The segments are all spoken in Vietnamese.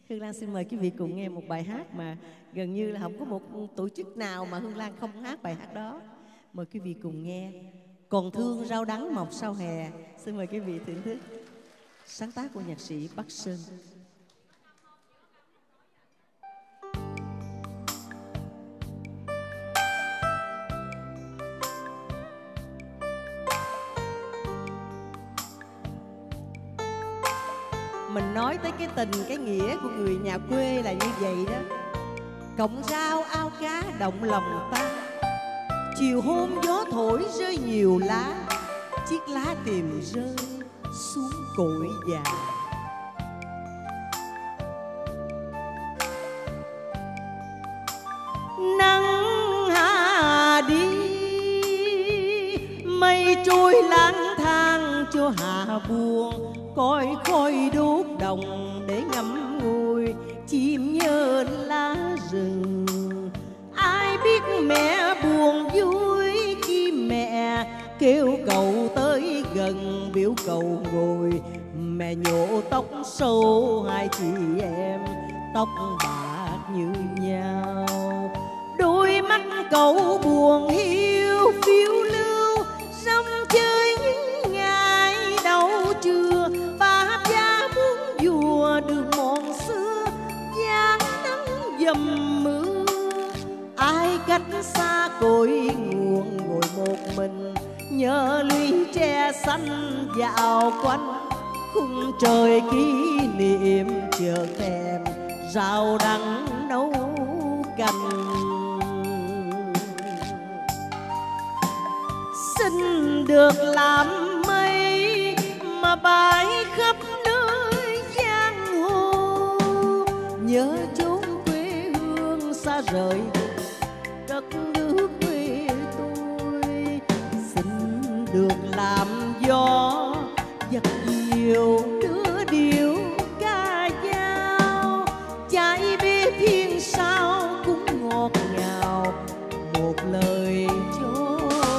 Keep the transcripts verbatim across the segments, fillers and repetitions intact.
Hương Lan xin mời quý vị cùng nghe một bài hát mà gần như là không có một tổ chức nào mà Hương Lan không hát bài hát đó. Mời quý vị cùng nghe Còn thương rau đắng mọc sau hè. Xin mời quý vị thưởng thức. Sáng tác của nhạc sĩ Bắc Sơn. Mình nói tới cái tình, cái nghĩa của người nhà quê là như vậy đó. Cọng rau ao cá động lòng ta, chiều hôm gió thổi rơi nhiều lá, chiếc lá tìm rơi xuống cội già. Nắng hạ đi, mây trôi lang thang cho hạ buồn, coi khói đốt đồng để ngắm ngùi, chim nhớ lá rừng. Ai biết mẹ buồn vui khi mẹ kêu cầu tới gần, biểu cầu ngồi. Mẹ nhổ tóc sâu hai chị em, tóc bạc như nhau. Đôi mắt cậu buồn hiu phiêu lưu, rong chơi những ngày đầu trưa. Ba cha muốn vùa đường mòn xưa, giăng nắng dầm mưa. Ai cách xa cội nguồn ngồi một mình, nhớ lũy tre xanh dạo quanh. Khung trời kỷ niệm chờ thèm, rau đắng nấu canh. Xin được làm mây mà bay khắp nơi giang hồ, nhớ chốn quê hương xa rời đất nước quê tôi. Xin được làm gió dập dìu đưa điều ca dao, trái bê thiên sao cũng ngọt ngào một lời cho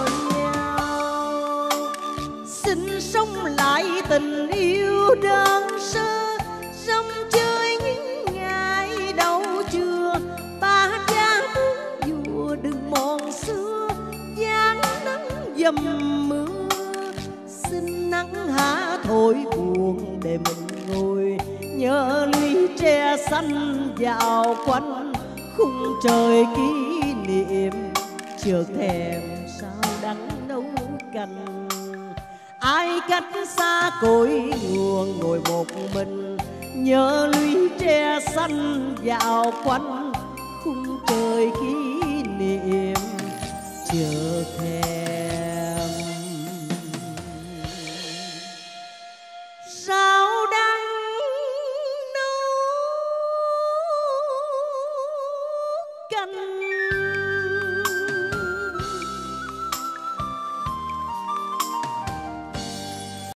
nhau. Xin sống lại tình yêu đơn sơ, rong chơi những ngày đầu trưa. Ba cha muốn vùa đừng mòn xưa, giăng nắng dầm mưa. Xin nắng hạ thổi buồn để mình ngồi, nhớ lũy tre xanh dạo quanh. Khung trời kỷ niệm chờ thèm, sao đắng nấu canh. Ai cách xa cội nguồn ngồi một mình, nhớ lũy tre xanh dạo quanh. Khung trời kỷ niệm chờ thèm.